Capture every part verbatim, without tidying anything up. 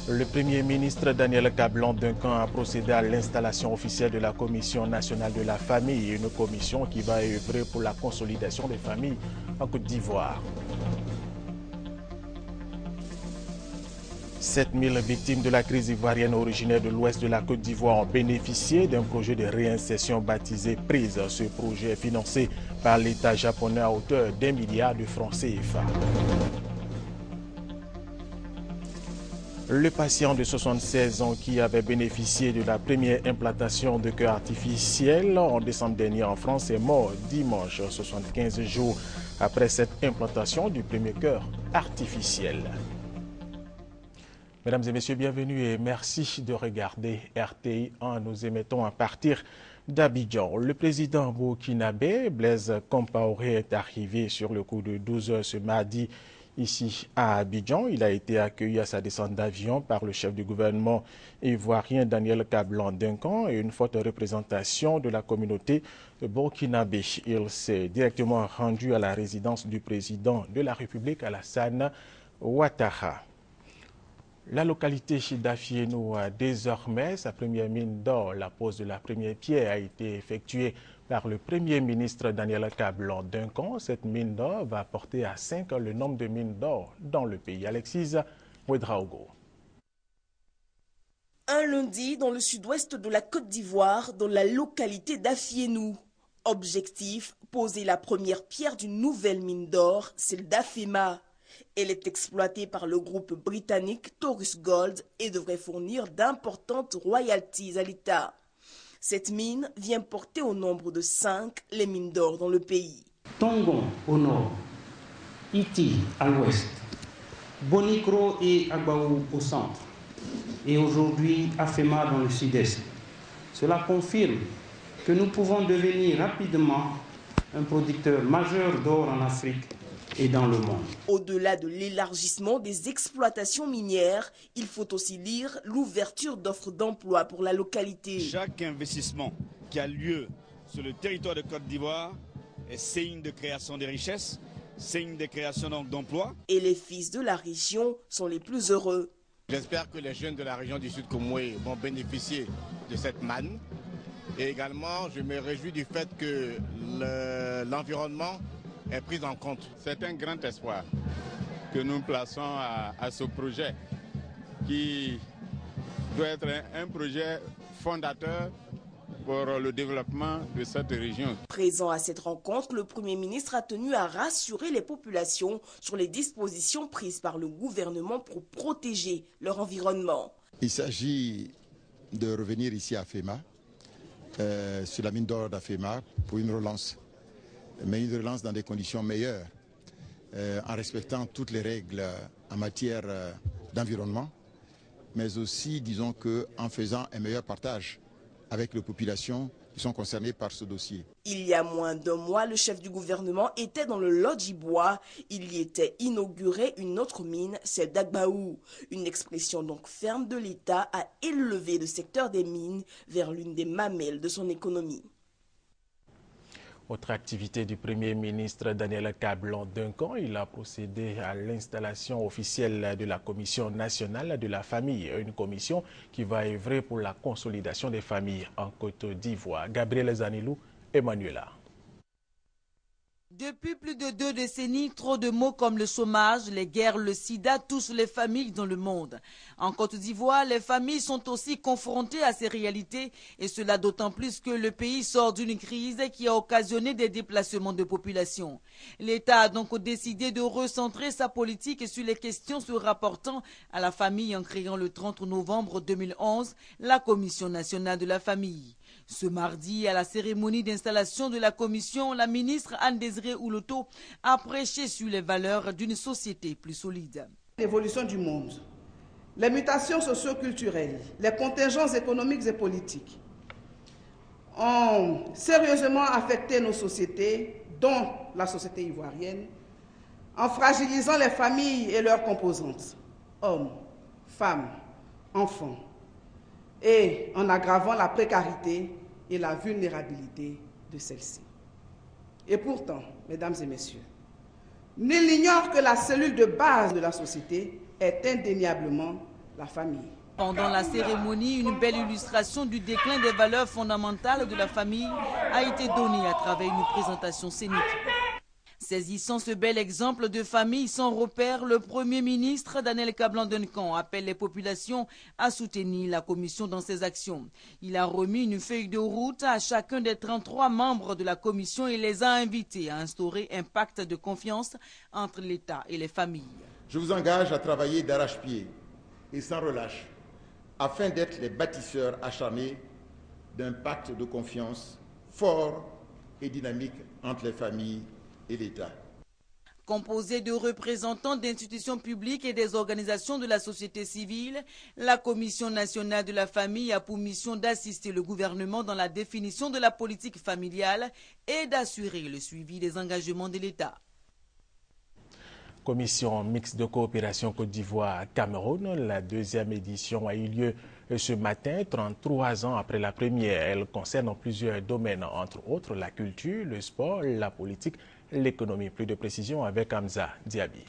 Le Premier ministre Daniel Kablan-Duncan a procédé à l'installation officielle de la Commission nationale de la famille, une commission qui va œuvrer pour la consolidation des familles en Côte d'Ivoire. sept mille victimes de la crise ivoirienne originaire de l'ouest de la Côte d'Ivoire ont bénéficié d'un projet de réinsertion baptisé PRISE. Ce projet est financé par l'État japonais à hauteur d'un milliard de francs C F A. Le patient de soixante-seize ans qui avait bénéficié de la première implantation de cœur artificiel en décembre dernier en France est mort dimanche, soixante-quinze jours après cette implantation du premier cœur artificiel. Mesdames et messieurs, bienvenue et merci de regarder R T I un. Nous émettons à partir d'Abidjan. Le président burkinabé, Blaise Compaoré, est arrivé sur le coup de douze heures ce mardi ici à Abidjan. Il a été accueilli à sa descente d'avion par le chef du gouvernement ivoirien Daniel Kablan-Duncan et une forte représentation de la communauté burkinabé. Il s'est directement rendu à la résidence du président de la République, Alassane Ouattara. La localité d'Afienou a désormais sa première mine d'or. La pose de la première pierre a été effectuée par le Premier ministre Daniel Kablan-Duncan. Cette mine d'or va porter à cinq le nombre de mines d'or dans le pays. Alexis Ouedraogo. Un lundi dans le sud-ouest de la Côte d'Ivoire, dans la localité d'Afienou. Objectif, poser la première pierre d'une nouvelle mine d'or, celle d'Afema. Elle est exploitée par le groupe britannique Taurus Gold et devrait fournir d'importantes royalties à l'État. Cette mine vient porter au nombre de cinq les mines d'or dans le pays. Tongon au nord, Iti à l'ouest, Bonikro et Agbaou au centre, et aujourd'hui Afema dans le sud-est. Cela confirme que nous pouvons devenir rapidement un producteur majeur d'or en Afrique et dans le monde. Au-delà de l'élargissement des exploitations minières, il faut aussi lire l'ouverture d'offres d'emploi pour la localité. Chaque investissement qui a lieu sur le territoire de Côte d'Ivoire est signe de création de richesses, signe de création d'emplois. Et les fils de la région sont les plus heureux. J'espère que les jeunes de la région du Sud Komoué vont bénéficier de cette manne. Et également, je me réjouis du fait que l'environnement est prise en compte. C'est un grand espoir que nous plaçons à, à ce projet qui doit être un, un projet fondateur pour le développement de cette région. Présent à cette rencontre, le Premier ministre a tenu à rassurer les populations sur les dispositions prises par le gouvernement pour protéger leur environnement. Il s'agit de revenir ici à Afema, euh, sur la mine d'or d'Afema, pour une relance. Mais une relance dans des conditions meilleures, euh, en respectant toutes les règles en matière euh, d'environnement, mais aussi, disons qu'en faisant un meilleur partage avec les populations qui sont concernées par ce dossier. Il y a moins d'un mois, le chef du gouvernement était dans le Lodjibois. Il y était inauguré une autre mine, celle d'Agbaou. Une expression donc ferme de l'État à élever le secteur des mines vers l'une des mamelles de son économie. Autre activité du Premier ministre Daniel Kablan-Duncan, il a procédé à l'installation officielle de la Commission nationale de la famille, une commission qui va œuvrer pour la consolidation des familles en Côte d'Ivoire. Gabriel Zanilou, Emmanuela. Depuis plus de deux décennies, trop de maux comme le chômage, les guerres, le sida touchent les familles dans le monde. En Côte d'Ivoire, les familles sont aussi confrontées à ces réalités et cela d'autant plus que le pays sort d'une crise qui a occasionné des déplacements de population. L'État a donc décidé de recentrer sa politique sur les questions se rapportant à la famille en créant le trente novembre deux mille onze la Commission nationale de la famille. Ce mardi, à la cérémonie d'installation de la commission, la ministre Anne-Désirée Ouloto a prêché sur les valeurs d'une société plus solide. L'évolution du monde, les mutations socio-culturelles, les contingences économiques et politiques ont sérieusement affecté nos sociétés, dont la société ivoirienne, en fragilisant les familles et leurs composantes, hommes, femmes, enfants, et en aggravant la précarité et la vulnérabilité de celle-ci. Et pourtant, mesdames et messieurs, nul n'ignore que la cellule de base de la société est indéniablement la famille. Pendant la cérémonie, une belle illustration du déclin des valeurs fondamentales de la famille a été donnée à travers une présentation scénique. Saisissant ce bel exemple de famille sans repère, le Premier ministre Daniel Kablan-Duncan appelle les populations à soutenir la commission dans ses actions. Il a remis une feuille de route à chacun des trente-trois membres de la commission et les a invités à instaurer un pacte de confiance entre l'État et les familles. Je vous engage à travailler d'arrache-pied et sans relâche afin d'être les bâtisseurs acharnés d'un pacte de confiance fort et dynamique entre les familles et l'État. Composée de représentants d'institutions publiques et des organisations de la société civile, la Commission nationale de la famille a pour mission d'assister le gouvernement dans la définition de la politique familiale et d'assurer le suivi des engagements de l'État. Commission mixte de coopération Côte d'Ivoire-Cameroun, la deuxième édition a eu lieu ce matin, trente-trois ans après la première. Elle concerne plusieurs domaines, entre autres la culture, le sport, la politique, l'économie. Plus de précision avec Hamza Diaby.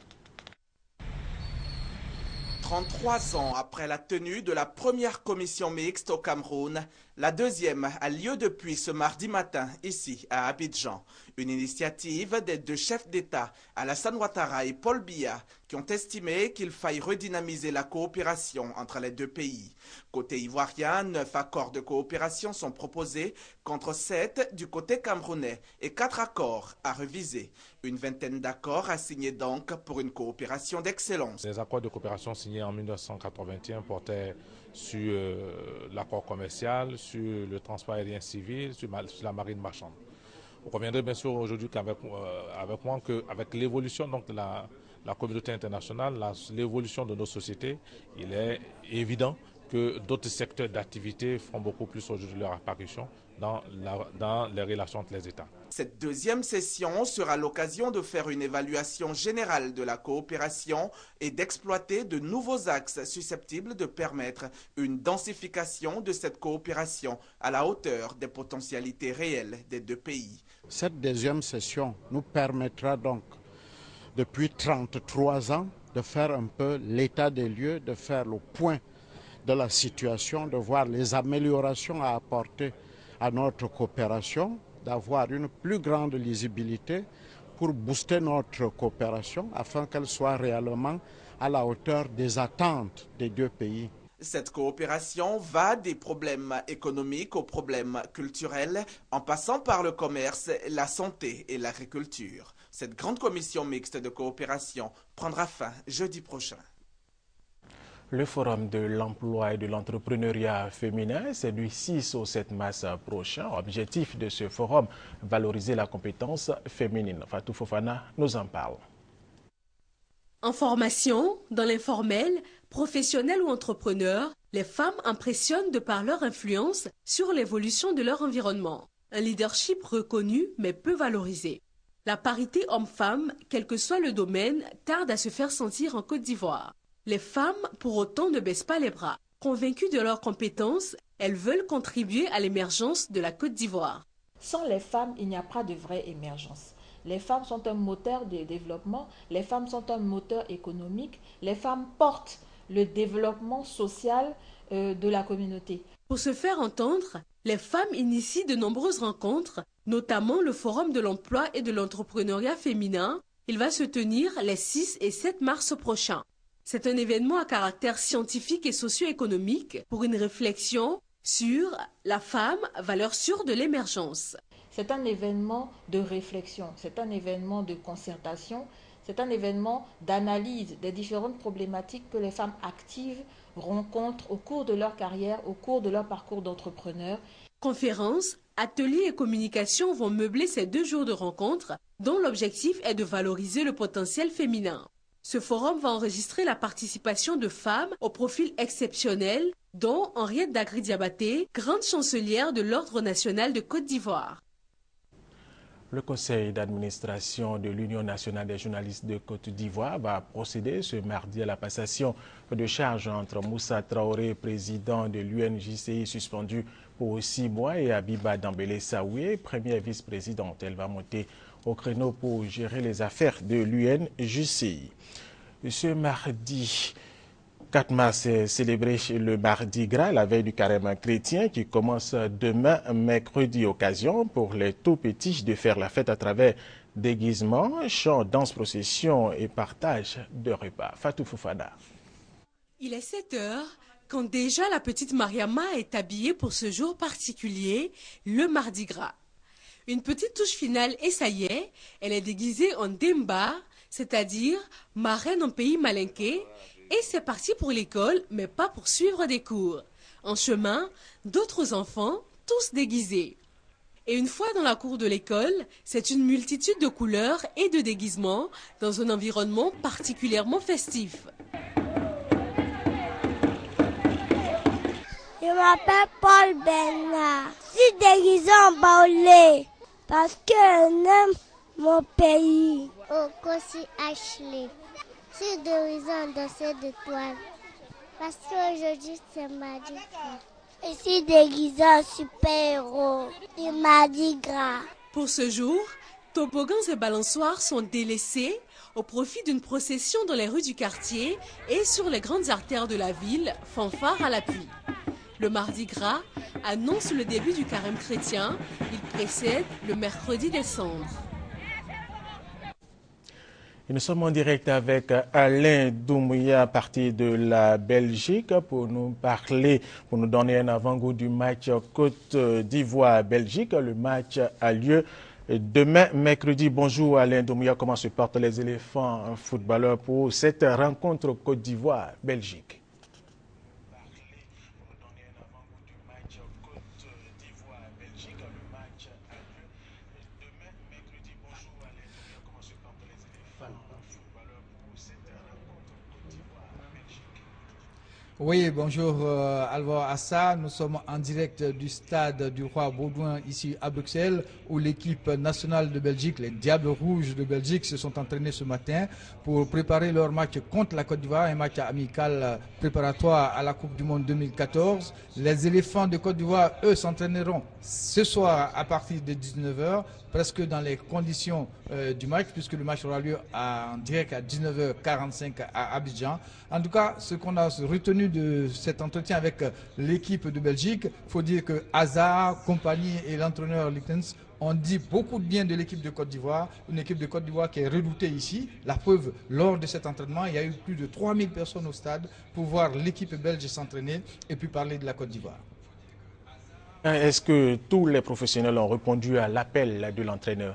trente-trois ans après la tenue de la première commission mixte au Cameroun, la deuxième a lieu depuis ce mardi matin, ici à Abidjan. Une initiative des deux chefs d'État, Alassane Ouattara et Paul Biya, qui ont estimé qu'il faille redynamiser la coopération entre les deux pays. Côté ivoirien, neuf accords de coopération sont proposés, contre sept du côté camerounais et quatre accords à reviser. Une vingtaine d'accords à signer donc pour une coopération d'excellence. Les accords de coopération signés en mille neuf cent quatre-vingt-un portaient sur euh, l'accord commercial, sur le transport aérien civil, sur, ma, sur la marine marchande. Vous conviendrez bien sûr aujourd'hui qu'avec euh, avec moi qu'avec l'évolution donc de la, la communauté internationale, l'évolution de nos sociétés, il est évident que d'autres secteurs d'activité feront beaucoup plus aujourd'hui leur apparition dans, la, dans les relations entre les États. Cette deuxième session sera l'occasion de faire une évaluation générale de la coopération et d'exploiter de nouveaux axes susceptibles de permettre une densification de cette coopération à la hauteur des potentialités réelles des deux pays. Cette deuxième session nous permettra donc, depuis trente-trois ans, de faire un peu l'état des lieux, de faire le point de la situation, de voir les améliorations à apporter à notre coopération, d'avoir une plus grande lisibilité pour booster notre coopération afin qu'elle soit réellement à la hauteur des attentes des deux pays. Cette coopération va des problèmes économiques aux problèmes culturels, en passant par le commerce, la santé et l'agriculture. Cette grande commission mixte de coopération prendra fin jeudi prochain. Le Forum de l'emploi et de l'entrepreneuriat féminin, c'est du six au sept mars prochain. Objectif de ce forum, valoriser la compétence féminine. Fatou Fofana nous en parle. En formation, dans l'informel, professionnels ou entrepreneurs, les femmes impressionnent de par leur influence sur l'évolution de leur environnement. Un leadership reconnu mais peu valorisé. La parité homme-femme, quel que soit le domaine, tarde à se faire sentir en Côte d'Ivoire. Les femmes, pour autant, ne baissent pas les bras. Convaincues de leurs compétences, elles veulent contribuer à l'émergence de la Côte d'Ivoire. Sans les femmes, il n'y a pas de vraie émergence. Les femmes sont un moteur de développement, les femmes sont un moteur économique, les femmes portent le développement social euh, de la communauté. Pour se faire entendre, les femmes initient de nombreuses rencontres, notamment le Forum de l'emploi et de l'entrepreneuriat féminin. Il va se tenir les six et sept mars prochains. C'est un événement à caractère scientifique et socio-économique pour une réflexion sur la femme, valeur sûre de l'émergence. C'est un événement de réflexion, c'est un événement de concertation, c'est un événement d'analyse des différentes problématiques que les femmes actives rencontrent au cours de leur carrière, au cours de leur parcours d'entrepreneur. Conférences, ateliers et communications vont meubler ces deux jours de rencontres dont l'objectif est de valoriser le potentiel féminin. Ce forum va enregistrer la participation de femmes au profil exceptionnel, dont Henriette Dagri-Diabaté, grande chancelière de l'Ordre national de Côte d'Ivoire. Le conseil d'administration de l'Union nationale des journalistes de Côte d'Ivoire va procéder ce mardi à la passation de charges entre Moussa Traoré, président de l'U N J C I suspendu pour six mois, et Abiba Dambélé Saoué, première vice-présidente. Elle va monter au créneau pour gérer les affaires de l'U N J C I. Ce mardi, quatre mars est célébré le Mardi Gras, la veille du carême chrétien qui commence demain, mercredi. Occasion pour les tout-petits de faire la fête à travers déguisements, chants, danses, processions et partage de repas. Fatou Foufana. Il est sept heures quand déjà la petite Mariama est habillée pour ce jour particulier, le Mardi Gras. Une petite touche finale et ça y est, elle est déguisée en Demba, c'est-à-dire marraine en pays malinké. Et c'est parti pour l'école, mais pas pour suivre des cours. En chemin, d'autres enfants, tous déguisés. Et une fois dans la cour de l'école, c'est une multitude de couleurs et de déguisements dans un environnement particulièrement festif. Je m'appelle Paul Bernard. Je suis déguisé en baoulé parce que j'aime mon pays. Okosi Ashley. Je suis déguisé en danseur d'étoiles parce qu'aujourd'hui c'est Mardi Gras. Je suis déguisé en super-héros du Mardi Gras. Pour ce jour, toboggans et balançoires sont délaissés au profit d'une procession dans les rues du quartier et sur les grandes artères de la ville, fanfare à l'appui. Le Mardi Gras annonce le début du carême chrétien. Il précède le mercredi des cendres. Et nous sommes en direct avec Alain Doumbouya à partir de la Belgique pour nous parler, pour nous donner un avant-goût du match Côte d'Ivoire-Belgique. Le match a lieu demain, mercredi. Bonjour Alain Doumbouya, comment se portent les éléphants footballeurs pour cette rencontre Côte d'Ivoire-Belgique? Oui, bonjour euh, Alvaro Assa. Nous sommes en direct du stade du Roi Baudouin ici à Bruxelles où l'équipe nationale de Belgique, les Diables Rouges de Belgique, se sont entraînés ce matin pour préparer leur match contre la Côte d'Ivoire, un match amical préparatoire à la Coupe du Monde deux mille quatorze. Les éléphants de Côte d'Ivoire, eux, s'entraîneront ce soir à partir de dix-neuf heures, presque dans les conditions euh, du match, puisque le match aura lieu à, en direct à dix-neuf heures quarante-cinq à Abidjan. En tout cas, ce qu'on a retenu de cet entretien avec l'équipe de Belgique, il faut dire que Hazard, compagnie et l'entraîneur Lichtens ont dit beaucoup de bien de l'équipe de Côte d'Ivoire, une équipe de Côte d'Ivoire qui est redoutée ici. La preuve, lors de cet entraînement, il y a eu plus de trois mille personnes au stade pour voir l'équipe belge s'entraîner et puis parler de la Côte d'Ivoire. Est-ce que tous les professionnels ont répondu à l'appel de l'entraîneur?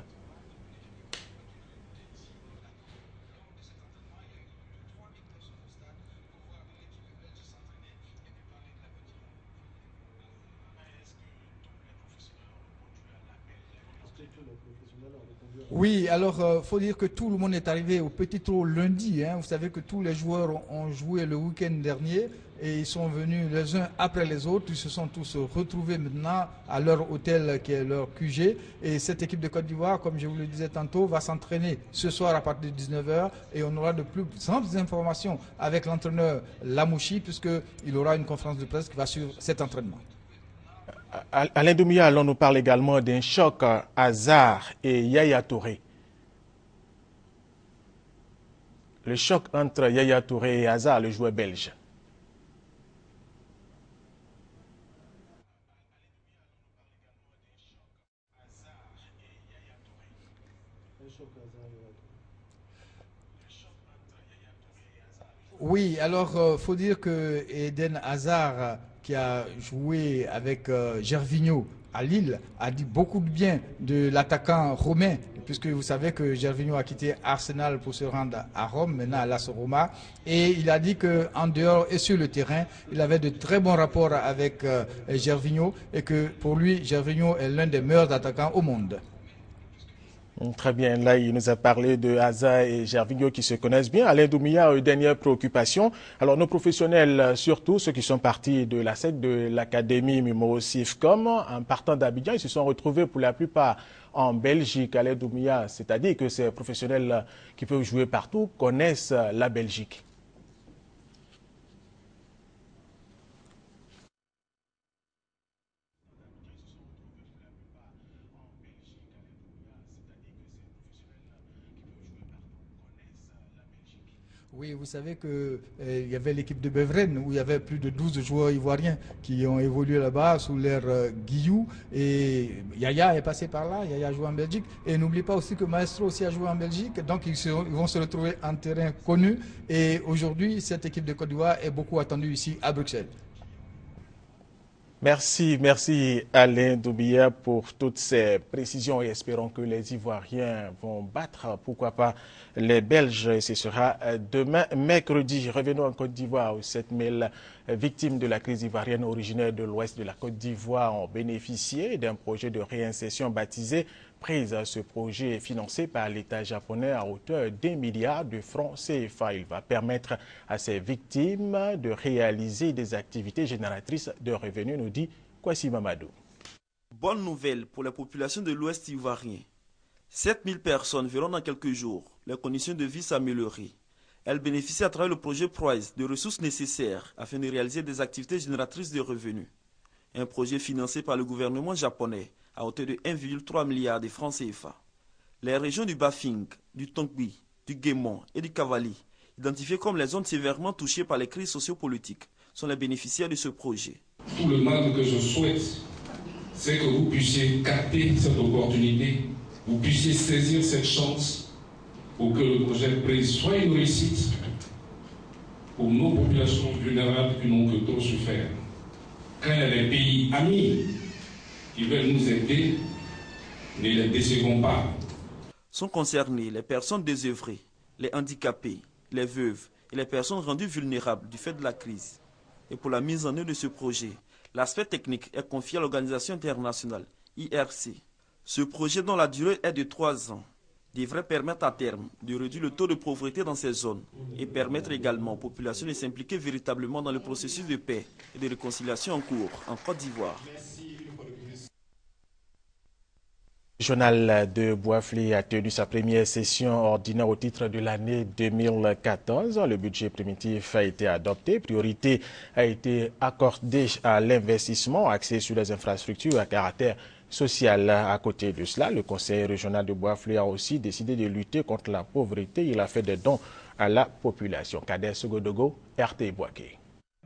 Oui, alors il euh, faut dire que tout le monde est arrivé au petit trot lundi. Hein. Vous savez que tous les joueurs ont, ont joué le week-end dernier et ils sont venus les uns après les autres. Ils se sont tous retrouvés maintenant à leur hôtel qui est leur Q G. Et cette équipe de Côte d'Ivoire, comme je vous le disais tantôt, va s'entraîner ce soir à partir de dix-neuf heures et on aura de plus amples informations avec l'entraîneur Lamouchi puisqu'il aura une conférence de presse qui va suivre cet entraînement. Alain Doumbouya, on nous parle également d'un choc Hazard et Yaya Touré. Le choc entre Yaya Touré et Hazard, le joueur belge. Oui, alors il euh, faut dire que Eden Hazard, qui a joué avec euh, Gervinho à Lille, a dit beaucoup de bien de l'attaquant romain, puisque vous savez que Gervinho a quitté Arsenal pour se rendre à Rome, maintenant à l'A S Roma, et il a dit qu'en dehors et sur le terrain, il avait de très bons rapports avec euh, Gervinho, et que pour lui, Gervinho est l'un des meilleurs attaquants au monde. Très bien, là il nous a parlé de Hazard et Gervinho qui se connaissent bien. Alain Doumbouya, une dernière préoccupation. Alors nos professionnels, surtout ceux qui sont partis de la S E C, de l'Académie Mimoro Sifcom, en partant d'Abidjan, ils se sont retrouvés pour la plupart en Belgique. Alain Doumbouya, c'est-à-dire que ces professionnels qui peuvent jouer partout connaissent la Belgique. Oui, vous savez qu'il euh, y avait l'équipe de Beveren où il y avait plus de douze joueurs ivoiriens qui ont évolué là-bas sous l'ère euh, Guillou. Et Yaya est passé par là, Yaya a joué en Belgique. Et n'oubliez pas aussi que Maestro aussi a joué en Belgique. Donc ils, se, ils vont se retrouver en terrain connu. Et aujourd'hui, cette équipe de Côte d'Ivoire est beaucoup attendue ici à Bruxelles. Merci, merci Alain Doubia pour toutes ces précisions et espérons que les Ivoiriens vont battre, pourquoi pas, les Belges. Et ce sera demain, mercredi. Revenons en Côte d'Ivoire où sept mille victimes de la crise ivoirienne originaires de l'ouest de la Côte d'Ivoire ont bénéficié d'un projet de réinsertion baptisé Prise. Ce projet est financé par l'État japonais à hauteur d'un milliard de francs C F A. Il va permettre à ces victimes de réaliser des activités génératrices de revenus, nous dit Kwasi Mamadou. Bonne nouvelle pour la population de l'Ouest ivoirien. sept mille personnes verront dans quelques jours les conditions de vie s'améliorer. Elles bénéficient à travers le projet Prise de ressources nécessaires afin de réaliser des activités génératrices de revenus. Un projet financé par le gouvernement japonais à hauteur de un virgule trois milliard de francs C F A. Les régions du Bafing, du Tongbi, du Guémon et du Cavali, identifiées comme les zones sévèrement touchées par les crises sociopolitiques, sont les bénéficiaires de ce projet. Tout le mal que je souhaite, c'est que vous puissiez capter cette opportunité, vous puissiez saisir cette chance pour que le projet Prise soit une réussite pour nos populations vulnérables qui n'ont que trop souffert. Quand il y a des pays amis qui veulent nous aider, ne les décevons pas. Sont concernés les personnes désœuvrées, les handicapés, les veuves et les personnes rendues vulnérables du fait de la crise. Et pour la mise en œuvre de ce projet, l'aspect technique est confié à l'organisation internationale I R C. Ce projet, dont la durée est de trois ans, devrait permettre à terme de réduire le taux de pauvreté dans ces zones et permettre également aux populations de s'impliquer véritablement dans le processus de paix et de réconciliation en cours en Côte d'Ivoire. Le journal de Bouaflé a tenu sa première session ordinaire au titre de l'année deux mille quatorze. Le budget primitif a été adopté. Priorité a été accordée à l'investissement axé sur les infrastructures à caractère social. À côté de cela, le conseil régional de Bouaflé a aussi décidé de lutter contre la pauvreté. Il a fait des dons à la population. Kader Sogodogo, R T Bouaké.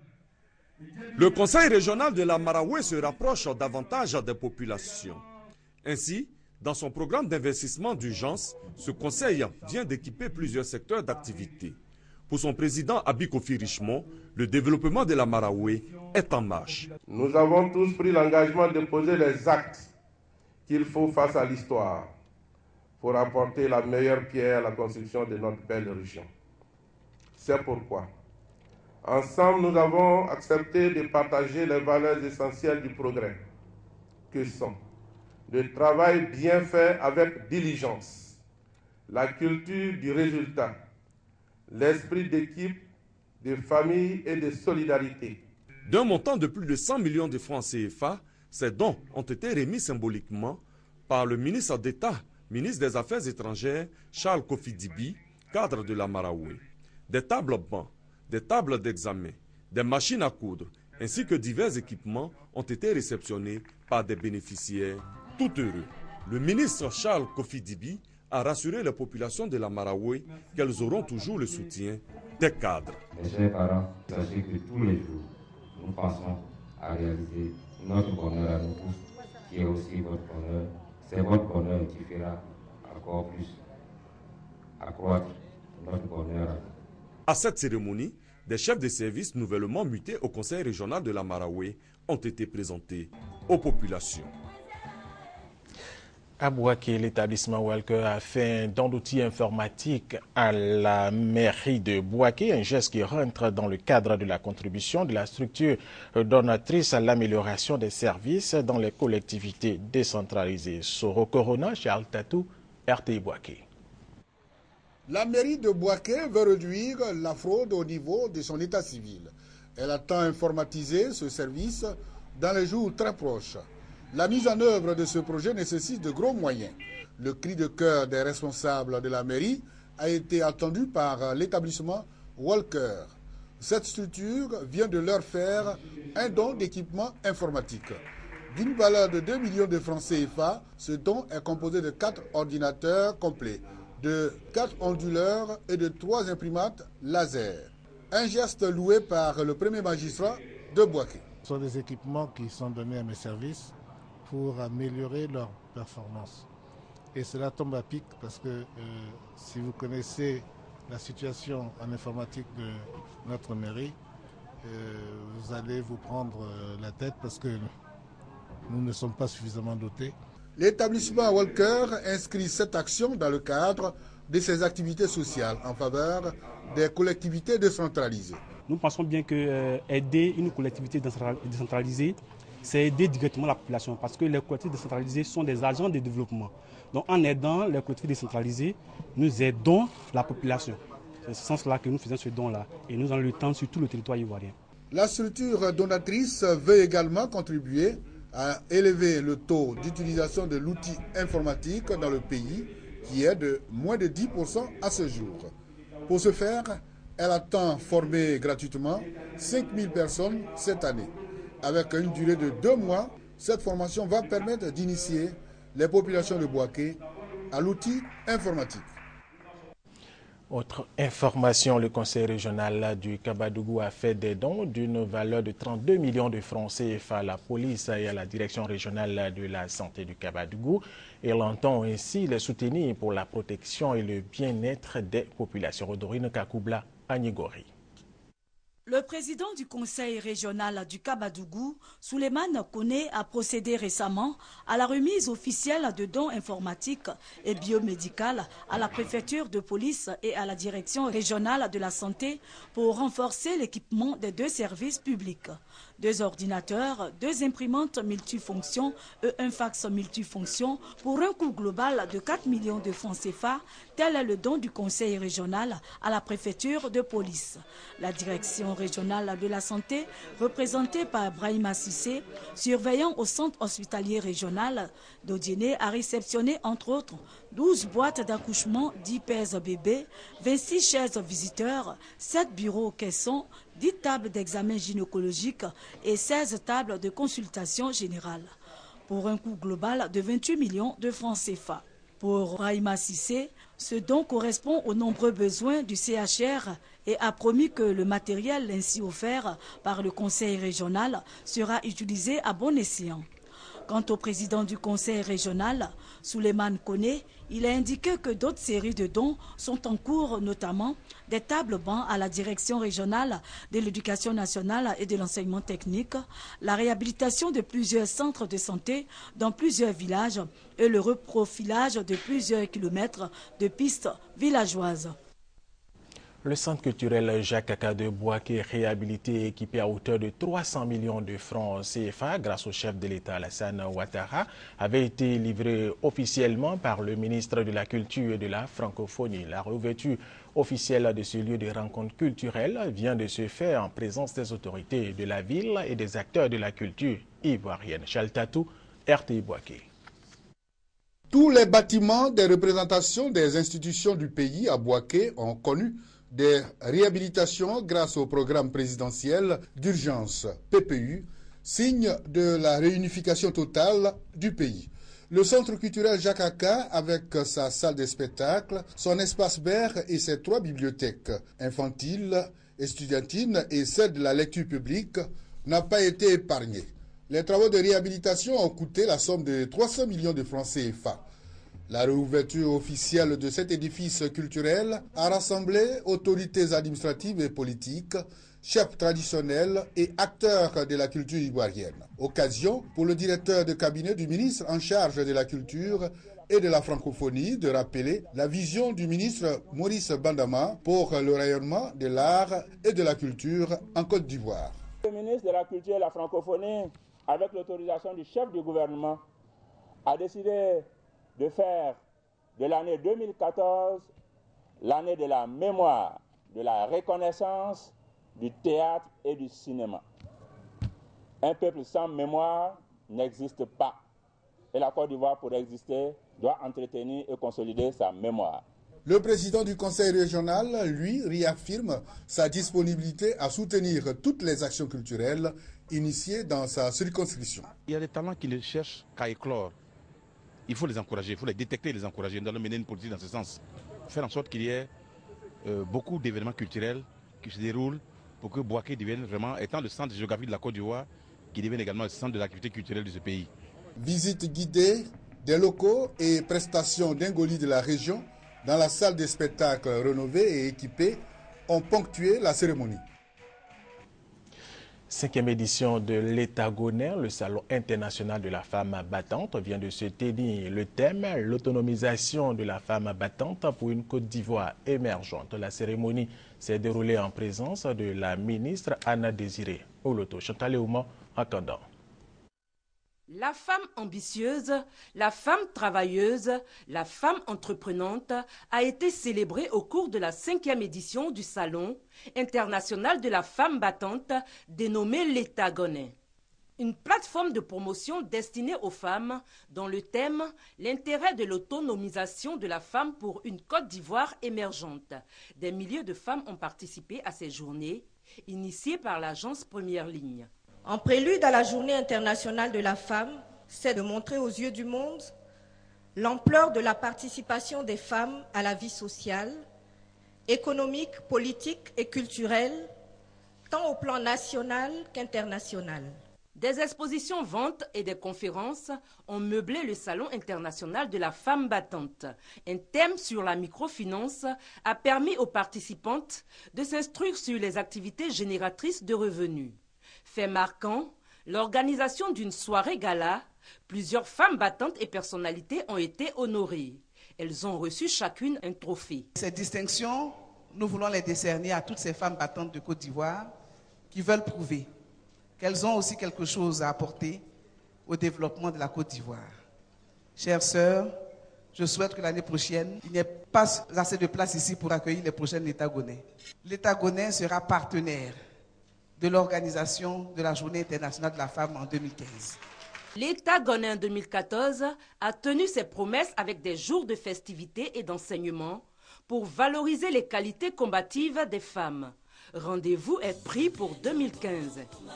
Le conseil régional de la Maraoué se rapproche davantage des populations. Ainsi, dans son programme d'investissement d'urgence, ce conseil vient d'équiper plusieurs secteurs d'activité. Pour son président Abi Kofi Richemont, le développement de la Maraoué est en marche. Nous avons tous pris l'engagement de poser les actes qu'il faut face à l'histoire pour apporter la meilleure pierre à la construction de notre belle région. C'est pourquoi, ensemble, nous avons accepté de partager les valeurs essentielles du progrès, que sont le travail bien fait avec diligence, la culture du résultat, l'esprit d'équipe, de famille et de solidarité. D'un montant de plus de cent millions de francs C F A, ces dons ont été remis symboliquement par le ministre d'État, ministre des Affaires étrangères, Charles Kofi Dibi, cadre de la Maraoué. Des tables bancs, des tables d'examen, des machines à coudre, ainsi que divers équipements ont été réceptionnés par des bénéficiaires tout heureux. Le ministre Charles Kofi Dibi a rassuré les populations de la Maraoué qu'elles auront toujours le soutien des cadres. Mes chers parents, sachez que tous les jours, nous pensons à réaliser notre bonheur à nous tous, qui est aussi votre bonheur. C'est votre bonheur qui fera encore plus accroître notre bonheur. À cette cérémonie, des chefs de service nouvellement mutés au conseil régional de la Maraoué ont été présentés aux populations. À Bouaké, l'établissement Walker a fait un don d'outils informatiques à la mairie de Bouaké, un geste qui rentre dans le cadre de la contribution de la structure donatrice à l'amélioration des services dans les collectivités décentralisées. Soro Corona, Charles Tatou, R T I Bouaké. La mairie de Bouaké veut réduire la fraude au niveau de son état civil. Elle attend informatiser ce service dans les jours très proches. La mise en œuvre de ce projet nécessite de gros moyens. Le cri de cœur des responsables de la mairie a été attendu par l'établissement Walker. Cette structure vient de leur faire un don d'équipement informatique. D'une valeur de deux millions de francs C F A, ce don est composé de quatre ordinateurs complets, de quatre onduleurs et de trois imprimantes laser. Un geste loué par le premier magistrat de Bouaké. Ce sont des équipements qui sont donnés à mes services pour améliorer leur performance. Et cela tombe à pic parce que euh, si vous connaissez la situation en informatique de notre mairie, euh, vous allez vous prendre la tête parce que nous ne sommes pas suffisamment dotés. L'établissement Walker inscrit cette action dans le cadre de ses activités sociales en faveur des collectivités décentralisées. Nous pensons bien que euh, aider une collectivité décentralisée, c'est aider directement la population parce que les collectivités décentralisées sont des agents de développement. Donc en aidant les collectivités décentralisées, nous aidons la population. C'est ce sens-là que nous faisons ce don-là et nous en luttons sur tout le territoire ivoirien. La structure donatrice veut également contribuer à élever le taux d'utilisation de l'outil informatique dans le pays qui est de moins de dix pour cent à ce jour. Pour ce faire, elle attend former gratuitement cinq mille personnes cette année. Avec une durée de deux mois, cette formation va permettre d'initier les populations de Bouaké à l'outil informatique. Autre information, le conseil régional du Kabadougou a fait des dons d'une valeur de trente-deux millions de francs C F A à la police et à la direction régionale de la santé du Kabadougou. Il entend ainsi les soutenir pour la protection et le bien-être des populations. Rodorine Kakoubla, Anigori. Le président du conseil régional du Kabadougou, Souleymane Koné, a procédé récemment à la remise officielle de dons informatiques et biomédicales à la préfecture de police et à la direction régionale de la santé pour renforcer l'équipement des deux services publics. Deux ordinateurs, deux imprimantes multifonctions et un fax multifonction pour un coût global de quatre millions de francs C F A, tel est le don du conseil régional à la préfecture de police. La direction régionale de la santé, représentée par Brahima Sissé, surveillant au centre hospitalier régional d'Odiéné, a réceptionné entre autres douze boîtes d'accouchement, dix pèses bébés, vingt-six chaises visiteurs, sept bureaux caissons, dix tables d'examen gynécologique et seize tables de consultation générale, pour un coût global de vingt-huit millions de francs C F A. Pour Brahima Sissé, ce don correspond aux nombreux besoins du C H R et a promis que le matériel ainsi offert par le conseil régional sera utilisé à bon escient. Quant au président du conseil régional, Souleymane Koné, il a indiqué que d'autres séries de dons sont en cours, notamment des tables-bancs à la direction régionale de l'éducation nationale et de l'enseignement technique, la réhabilitation de plusieurs centres de santé dans plusieurs villages et le reprofilage de plusieurs kilomètres de pistes villageoises. Le centre culturel Jacques Aka de Bouaké, réhabilité et équipé à hauteur de trois cents millions de francs C F A grâce au chef de l'État Alassane Ouattara, avait été livré officiellement par le ministre de la Culture et de la Francophonie. La réouverture officielle de ce lieu de rencontre culturelle vient de se faire en présence des autorités de la ville et des acteurs de la culture ivoirienne. Chaltatou, R T I Bouaké. Tous les bâtiments des représentations des institutions du pays à Bouaké ont connu des réhabilitations grâce au programme présidentiel d'urgence P P U, signe de la réunification totale du pays. Le centre culturel Jacques Aka, avec sa salle de spectacle, son espace vert et ses trois bibliothèques, infantiles, estudiantines et celle de la lecture publique, n'a pas été épargné. Les travaux de réhabilitation ont coûté la somme de trois cents millions de francs C F A. La réouverture officielle de cet édifice culturel a rassemblé autorités administratives et politiques, chefs traditionnels et acteurs de la culture ivoirienne. Occasion pour le directeur de cabinet du ministre en charge de la culture et de la francophonie de rappeler la vision du ministre Maurice Bandama pour le rayonnement de l'art et de la culture en Côte d'Ivoire. Le ministre de la Culture et de la Francophonie, avec l'autorisation du chef du gouvernement, a décidé de faire de l'année deux mille quatorze l'année de la mémoire, de la reconnaissance du théâtre et du cinéma. Un peuple sans mémoire n'existe pas. Et la Côte d'Ivoire, pour exister, doit entretenir et consolider sa mémoire. Le président du conseil régional, lui, réaffirme sa disponibilité à soutenir toutes les actions culturelles initiées dans sa circonscription. Il y a des talents qui ne cherchent qu'à éclore. Il faut les encourager, il faut les détecter et les encourager. Nous allons mener une politique dans ce sens. faire en sorte qu'il y ait euh, beaucoup d'événements culturels qui se déroulent pour que Bouaké devienne vraiment, étant le centre géographique de la Côte d'Ivoire, qui devienne également le centre de l'activité culturelle de ce pays. Visite guidée des locaux et prestations d'Ingoli de la région dans la salle des spectacles rénovée et équipée ont ponctué la cérémonie. Cinquième édition de l'État-Gonner, le Salon international de la femme battante vient de se tenir. Le thème, l'autonomisation de la femme battante pour une Côte d'Ivoire émergente. La cérémonie s'est déroulée en présence de la ministre Anna Désiré Oloto. Chantal Ouma, attendant. La femme ambitieuse, la femme travailleuse, la femme entreprenante a été célébrée au cours de la cinquième édition du Salon international de la femme battante dénommé l'État-Gonner. Une plateforme de promotion destinée aux femmes dont le thème « L'intérêt de l'autonomisation de la femme pour une Côte d'Ivoire émergente ». Des milliers de femmes ont participé à ces journées, initiées par l'agence Première Ligne. En prélude à la Journée internationale de la femme, c'est de montrer aux yeux du monde l'ampleur de la participation des femmes à la vie sociale, économique, politique et culturelle, tant au plan national qu'international. Des expositions ventes et des conférences ont meublé le Salon international de la femme battante. Un thème sur la microfinance a permis aux participantes de s'instruire sur les activités génératrices de revenus. Fait marquant, l'organisation d'une soirée gala, plusieurs femmes battantes et personnalités ont été honorées. Elles ont reçu chacune un trophée. Ces distinctions, nous voulons les décerner à toutes ces femmes battantes de Côte d'Ivoire qui veulent prouver qu'elles ont aussi quelque chose à apporter au développement de la Côte d'Ivoire. Chères sœurs, je souhaite que l'année prochaine, il n'y ait pas assez de place ici pour accueillir les prochaines L'État-Gonner. L'État-Gonner sera partenaire de l'organisation de la Journée internationale de la femme en deux mille quinze. L'État-Gonner en deux mille quatorze a tenu ses promesses avec des jours de festivités et d'enseignement pour valoriser les qualités combatives des femmes. Rendez-vous est pris pour deux mille quinze.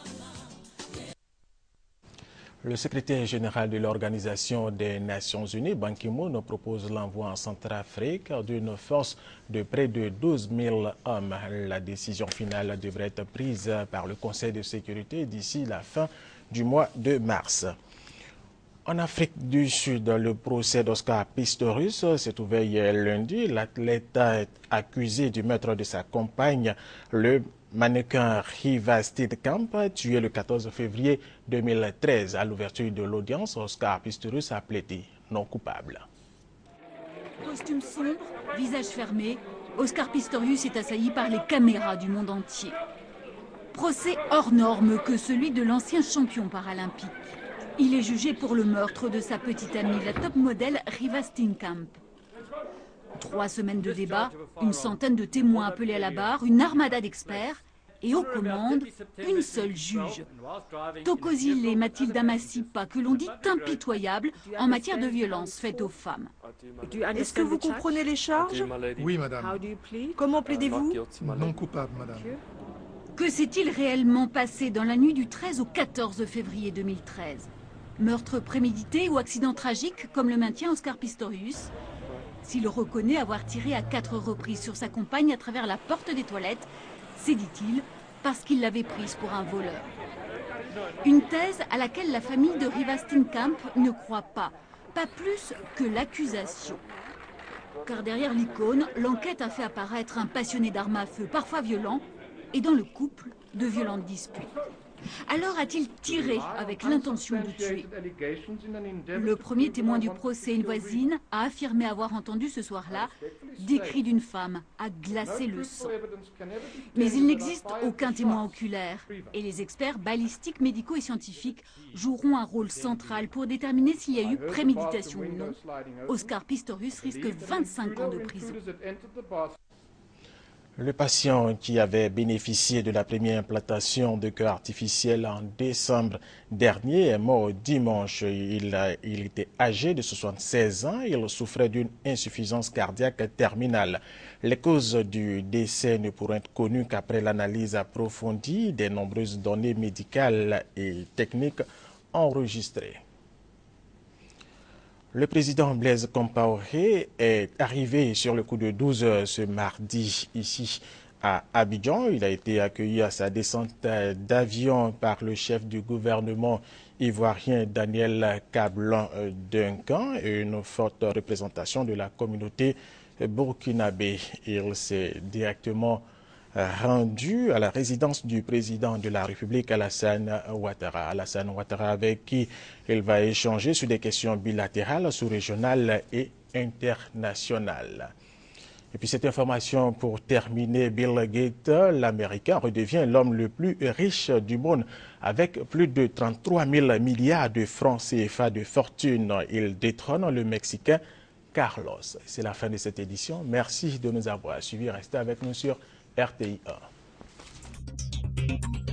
Le secrétaire général de l'Organisation des Nations Unies, Ban Ki-moon, propose l'envoi en Centrafrique d'une force de près de douze mille hommes. La décision finale devrait être prise par le Conseil de sécurité d'ici la fin du mois de mars. En Afrique du Sud, le procès d'Oscar Pistorius s'est ouvert hier lundi. L'athlète est accusé du meurtre de sa compagne, le mannequin Riva Steenkamp, tué le quatorze février deux mille treize. À l'ouverture de l'audience, Oscar Pistorius a plaidé non coupable. Costume sombre, visage fermé, Oscar Pistorius est assailli par les caméras du monde entier. Procès hors norme que celui de l'ancien champion paralympique. Il est jugé pour le meurtre de sa petite amie, la top modèle Riva Steenkamp. Trois semaines de débat, une centaine de témoins appelés à la barre, une armada d'experts et aux commandes, une seule juge. Tokozile Mathilda Massipa, que l'on dit impitoyable en matière de violence faite aux femmes. Est-ce que vous comprenez les charges? Oui, madame. Comment plaidez-vous? Non coupable, madame. Que s'est-il réellement passé dans la nuit du treize au quatorze février deux mille treize? Meurtre prémédité ou accident tragique, comme le maintient Oscar Pistorius? S'il reconnaît avoir tiré à quatre reprises sur sa compagne à travers la porte des toilettes, c'est, dit-il, parce qu'il l'avait prise pour un voleur. Une thèse à laquelle la famille de Riva Steenkamp ne croit pas, pas plus que l'accusation. Car derrière l'icône, l'enquête a fait apparaître un passionné d'armes à feu, parfois violent, et dans le couple, de violentes disputes. Alors a-t-il tiré avec l'intention de tuer? Le premier témoin du procès, une voisine, a affirmé avoir entendu ce soir-là des cris d'une femme à glacer le sang. Mais il n'existe aucun témoin oculaire et les experts balistiques, médicaux et scientifiques joueront un rôle central pour déterminer s'il y a eu préméditation ou non. Oscar Pistorius risque vingt-cinq ans de prison. Le patient qui avait bénéficié de la première implantation de cœur artificiel en décembre dernier est mort dimanche. Il, a, il était âgé de soixante-seize ans et il souffrait d'une insuffisance cardiaque terminale. Les causes du décès ne pourront être connues qu'après l'analyse approfondie des nombreuses données médicales et techniques enregistrées. Le président Blaise Compaoré est arrivé sur le coup de douze heures ce mardi ici à Abidjan. Il a été accueilli à sa descente d'avion par le chef du gouvernement ivoirien Daniel Kablan-Duncan et une forte représentation de la communauté burkinabé. Il s'est directement rendu à la résidence du président de la République, Alassane Ouattara. Alassane Ouattara avec qui il va échanger sur des questions bilatérales, sous-régionales et internationales. Et puis cette information pour terminer, Bill Gates, l'Américain, redevient l'homme le plus riche du monde avec plus de trente-trois mille milliards de francs C F A de fortune. Il détrône le Mexicain Carlos. C'est la fin de cette édition. Merci de nous avoir suivis. Restez avec nous sur R T I un.